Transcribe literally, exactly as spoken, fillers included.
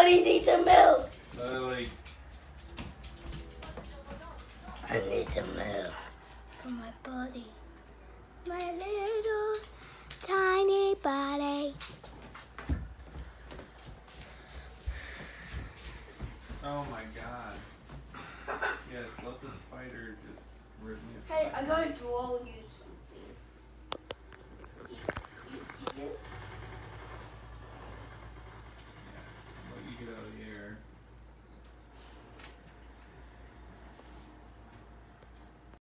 body needs some milk. Lily. I need some milk for my body. My little tiny body. Oh my god. Yes, let the spider just rip me apart. Hey, I got a draw with you.